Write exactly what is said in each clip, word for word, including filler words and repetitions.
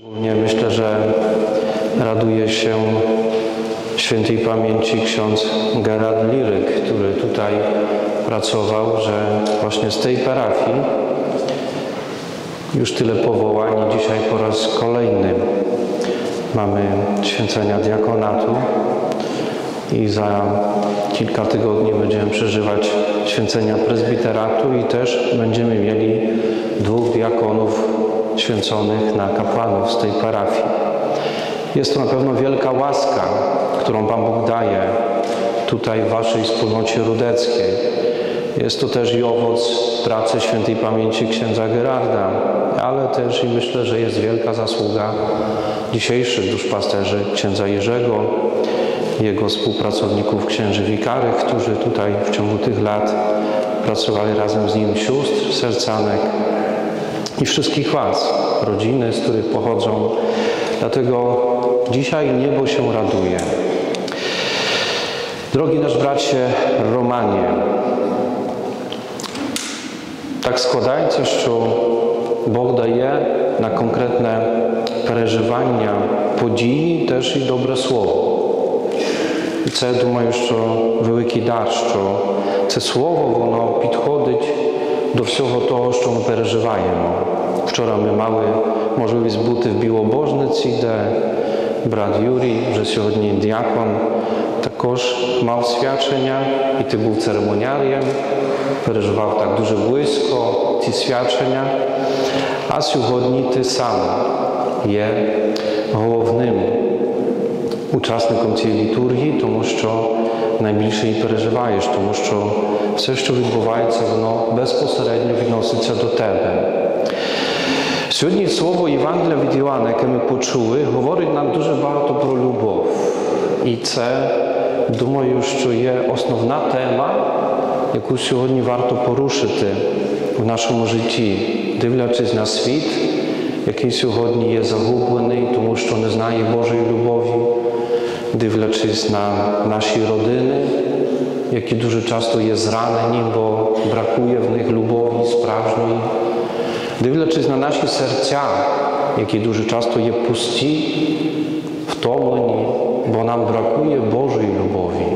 Nie myślę, że raduje się świętej pamięci ksiądz Gerard Liryk, który tutaj pracował, że właśnie z tej parafii już tyle powołań i dzisiaj po raz kolejny mamy święcenia diakonatu i za kilka tygodni będziemy przeżywać święcenia prezbiteratu i też będziemy mieli dwóch diakonów święconych na kapłanów z tej parafii. Jest to na pewno wielka łaska, którą Pan Bóg daje tutaj w waszej wspólnocie rudeckiej. Jest to też i owoc pracy świętej pamięci księdza Gerarda, ale też i myślę, że jest wielka zasługa dzisiejszych duszpasterzy księdza Jerzego, jego współpracowników księży wikarych, którzy tutaj w ciągu tych lat pracowali razem z nim, sióstr, sercanek i wszystkich was, rodziny, z których pochodzą. Dlatego dzisiaj niebo się raduje. Drogi nasz bracie Romanie, tak składaється, що Бог дає на конкретне переживання події теж і добре слово. І це, думаю, що великий дар, що це слово, воно підходить до всього того, що ми переживаємо. Вчора ми мали можливість бути в Білобожниці, де брат Юрій, вже сьогодні діакон, також мав свячення, і ти був церемоніарієм, переживав так дуже близько ці свячення. А сьогодні ти сам є головним учасником цієї літургії, тому що найбільше її переживаєш, тому що все, що відбувається, воно безпосередньо відноситься до тебе. Сьогодні слово Євангелія від Івана, яке ми почули, говорить нам дуже багато про любов. І це, думаю, що є основна тема, яку сьогодні варто порушити в нашому житті, дивлячись на світ, який сьогодні є загублений, тому що не знає Божої любові, дивлячись на наші родини, які дуже часто є зранені, бо бракує в них любові справжньої, дивлячись на наші серця, які дуже часто є пусті, втомлені, бо нам бракує Божої любові.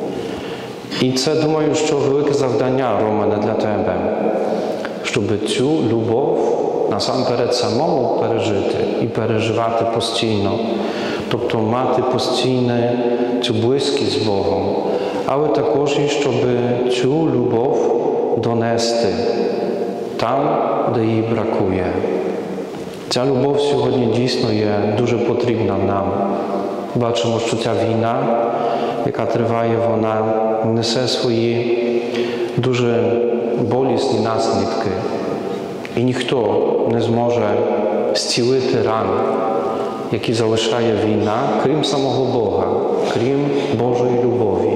І це, думаю, що велике завдання, Романе, для тебе, щоб цю любов насамперед самому пережити і переживати постійно, тобто мати постійну цю близькість з Богом, але також і щоб цю любов донести там, де її бракує. Ця любов сьогодні дійсно є дуже потрібна нам. Бачимо, що ця війна, яка триває, вона несе свої дуже болісні наслідки. І ніхто не зможе зцілити ран, які залишає війна, крім самого Бога, крім Божої любові.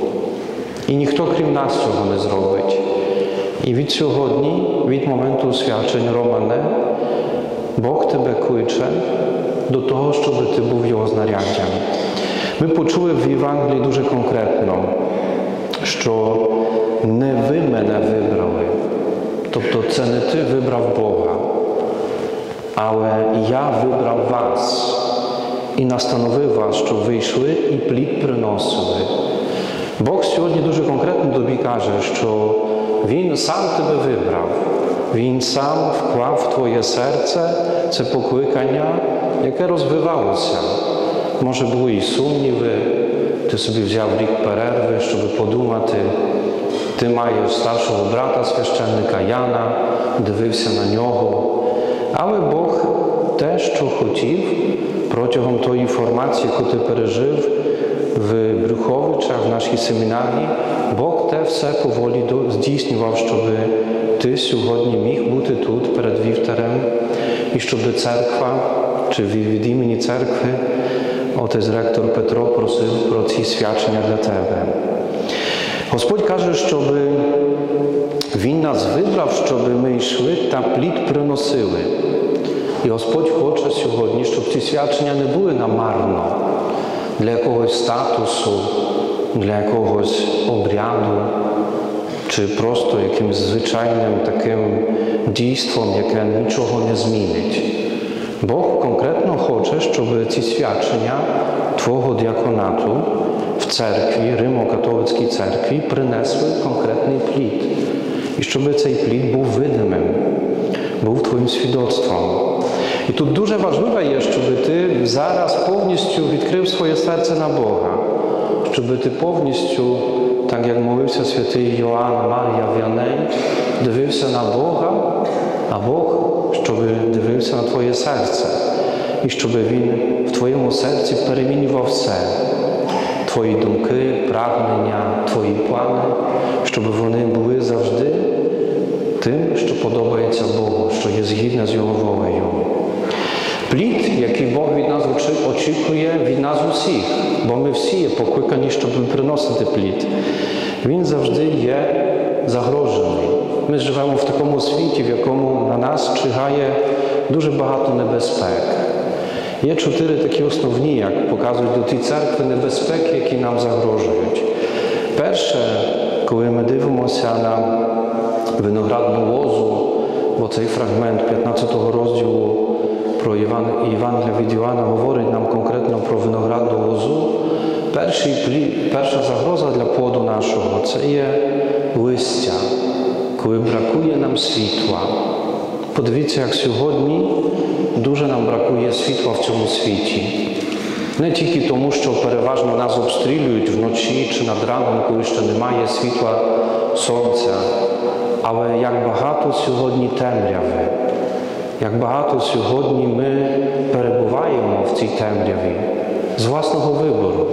І ніхто, крім нас, цього не зробить. І від сьогодні, від моменту свячень, Романе, Бог тебе кличе до того, щоб ти був його знаряддям. Ми почули в Євангелії дуже конкретно, що не ви мене вибрали, тобто це не ти вибрав Бога, але я вибрав вас і настановив вас, щоб ви йшли і плід приносили. Бог сьогодні дуже конкретно тобі каже, що Він сам тебе вибрав, Він сам вклав в твоє серце це покликання, яке розвивалося. Може, були і сумніви, ти собі взяв рік перерви, щоб подумати, ти маєш старшого брата священника Яна, дивився на нього. Але Бог те, що хотів протягом тої формації, яку ти пережив в Брюховичах, в нашій семінарії, Бог те все поволі здійснював, щоб ти сьогодні міг бути тут перед вівтарем і щоб церква, чи від імені церкви, отець ректор Петро просив про ці свячення для тебе. Господь каже, щоб Він нас вибрав, щоб ми йшли та плід приносили. І Господь хоче сьогодні, щоб ці свячення не були намарно, для якогось статусу, для якогось обряду, чи просто якимось звичайним таким дійством, яке нічого не змінить. Бог конкретно хоче, щоб ці свячення Твого діаконату в церкві, Римо-католицькій церкві, принесли конкретний плід. І щоб цей плід був видимим, був Твоїм свідоцтвом. І тут дуже важливо є, щоб ти зараз повністю відкрив своє серце на Бога. Щоб ти повністю, так як молився святий Йоанн Марія Віаней, дивився на Бога, а Бог, щоб дивився на твоє серце. І щоб Він в твоєму серці перемінював все. Твої думки, прагнення, твої плани, щоб вони були завжди тим, що подобається Богу, що є згідне з Його волею. Плід, який Бог від нас очікує, від нас усіх, бо ми всі є покликані, щоб приносити плід. Він завжди є загрожений. Ми живемо в такому світі, в якому на нас чигає дуже багато небезпек. Є чотири такі основні, як показують у тій церкви, небезпеки, які нам загрожують. Перше, коли ми дивимося на виноградну лозу, бо цей фрагмент п'ятнадцятого розділу про Євангелія від Іоанна говорить нам конкретно про виноградну лозу. Перший плід, перша загроза для плоду нашого – це є листя, коли бракує нам світла. Подивіться, як сьогодні дуже нам бракує світла в цьому світі. Не тільки тому, що переважно нас обстрілюють вночі чи над ранком, коли ще немає світла сонця, але як багато сьогодні темряви. Як багато сьогодні ми перебуваємо в цій темряві з власного вибору,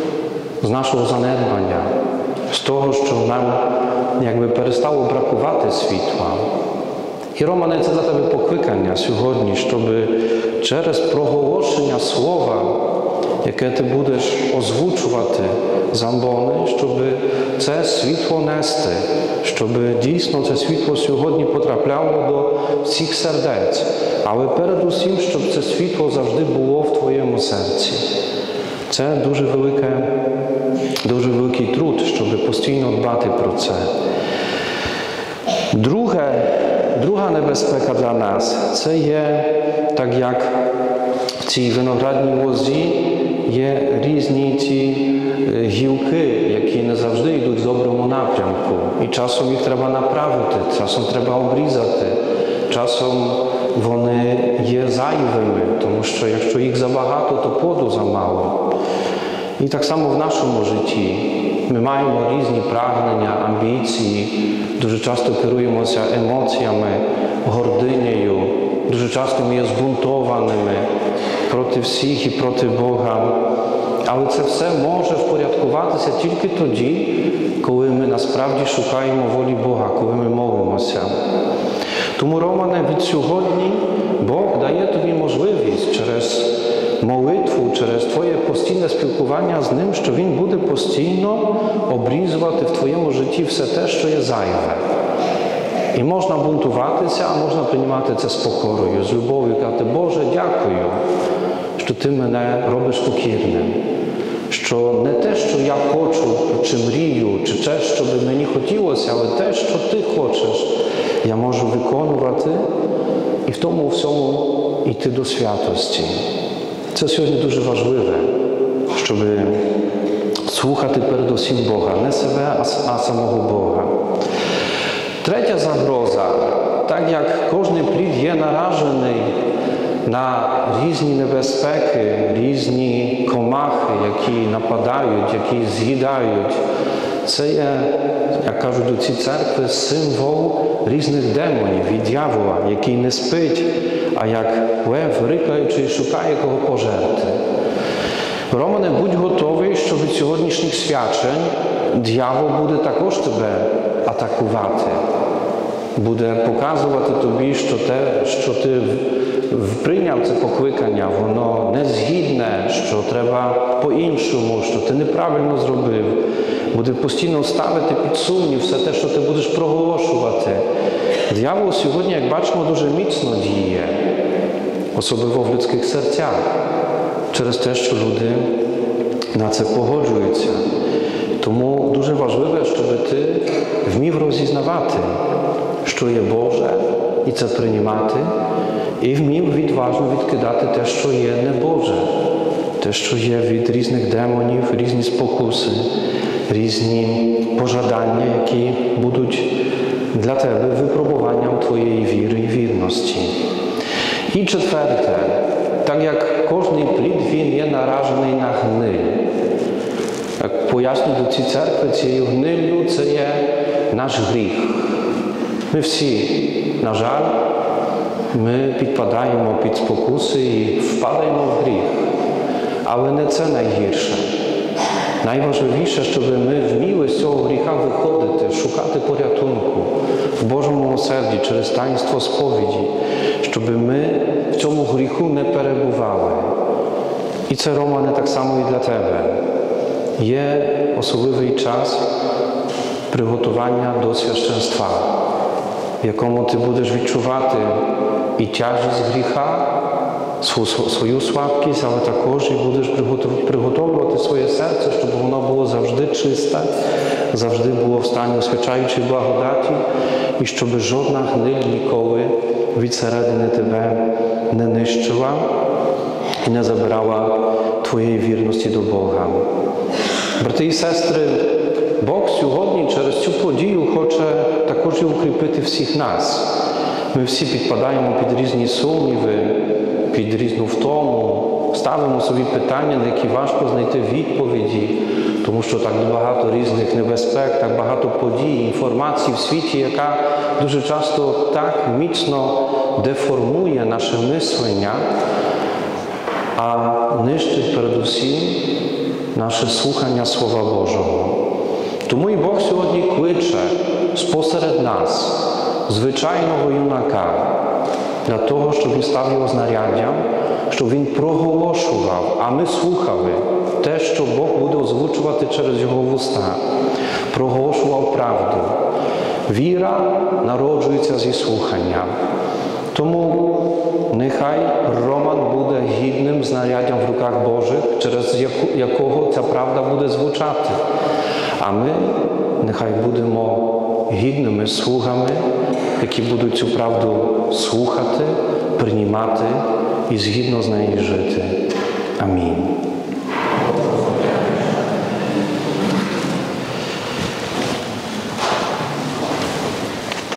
з нашого занедбання, з того, що нам якби перестало бракувати світла. І, Романе, це для тебе покликання сьогодні, щоб через проголошення слова, яке ти будеш озвучувати з амбони, щоб це світло нести, щоб дійсно це світло сьогодні потрапляло до всіх сердець, але передусім, щоб це світло завжди було в твоєму серці. Це дуже велике, дуже великий труд, щоб постійно дбати про це. Друге, друга небезпека для нас – це є, так як в цій виноградній лозі є різні ці гілки, які не завжди йдуть в доброму напрямку. І часом їх треба направити, часом треба обрізати, часом вони є зайвими, тому що якщо їх забагато, то плоду замало. І так само в нашому житті. Ми маємо різні прагнення, амбіції, дуже часто керуємося емоціями, гординею, дуже часто ми є збунтованими проти всіх і проти Бога. Але це все може впорядкуватися тільки тоді, коли ми насправді шукаємо волі Бога, коли ми молимося. Тому, Романе, від сьогодні Бог дає тобі можливість через молитву, через твоє постійне спілкування з Ним, що Він буде постійно обрізувати в твоєму житті все те, що є зайве. І можна бунтуватися, а можна приймати це з покорою, з любов'ю, казати: Боже, дякую, що Ти мене робиш покірним. Що не те, що я хочу, чи мрію, чи те, що би мені хотілося, але те, що Ти хочеш, я можу виконувати і в тому всьому йти до святості. Це сьогодні дуже важливе, щоб слухати передусім Бога, не себе, а самого Бога. Третя загроза, так як кожний плід є наражений на різні небезпеки, різні комахи, які нападають, які з'їдають. Це є, як кажуть у цій церкві, символ різних демонів і дьявола, який не спить, а як лев, рикаючи, шукає кого пожерти. Романе, будь готовий, що від сьогоднішніх свячень дьявол буде також тебе атакувати. Буде показувати тобі, що те, що ти прийняв це покликання, воно не згідне, що треба по-іншому, що ти неправильно зробив. Буде постійно ставити під сумнів все те, що ти будеш проголошувати. Диявол сьогодні, як бачимо, дуже міцно діє, особливо в людських серцях, через те, що люди на це погоджуються. Тому дуже важливо, щоб ти вмів розізнавати, що є Боже, і це приймати, І вмів відважно відкидати те, що є небоже, те, що є від різних демонів, різні спокуси, різні пожадання, які будуть для тебе випробуванням твоєї віри і вірності. І четверте, так як кожний плід, він є наражений на гниль. Як пояснюють ці церкви, цією гниллю це є наш гріх. Ми всі, на жаль, ми підпадаємо під спокуси і впадаємо в гріх. Але не це найгірше. Найважливіше, щоб ми вміли з цього гріха виходити, шукати порятунку в Божому милосерді через таїнство сповіді, щоб ми в цьому гріху не перебували. І це, Романе, так само і для тебе. Є особливий час приготування до священства, в якому ти будеш відчувати і тяжість гріха, свою слабкість, але також і будеш приготовлювати своє серце, щоб воно було завжди чисте, завжди було в стані освячаючої благодаті, і щоб жодна гниль ніколи від середини тебе не нищила і не забирала твоєї вірності до Бога. Брати і сестри, Бог сьогодні через цю подію хоче також і укріпити всіх нас. Ми всі підпадаємо під різні сумніви, під різну втому, ставимо собі питання, на які важко знайти відповіді, тому що так багато різних небезпек, так багато подій, інформації в світі, яка дуже часто так міцно деформує наше мислення, а нищить передусім наше слухання Слова Божого. Тому і Бог сьогодні кличе спосеред нас звичайного юнака для того, щоб він став його знаряддям, щоб він проголошував, а ми слухали те, що Бог буде озвучувати через його вуста. Проголошував правду. Віра народжується зі слухання. Тому нехай Роман буде гідним знаряддям в руках Божих, через якого ця правда буде звучати. А ми нехай будемо гідними слугами, які будуть цю правду слухати, приймати і згідно з нею жити. Амінь.